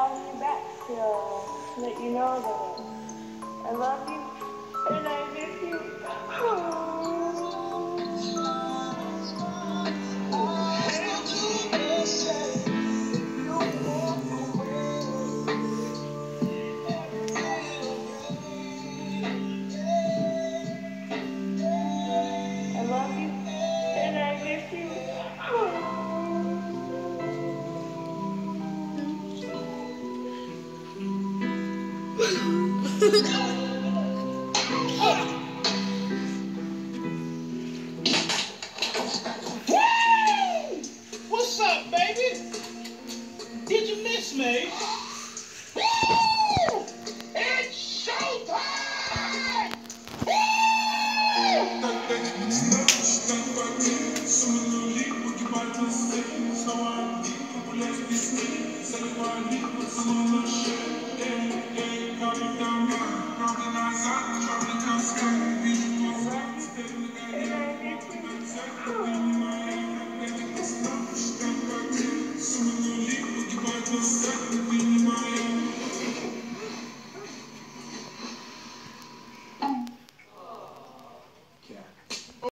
calling you back to let you know that I love you and I miss you. I love you and I miss you. What's up, baby? Did you miss me?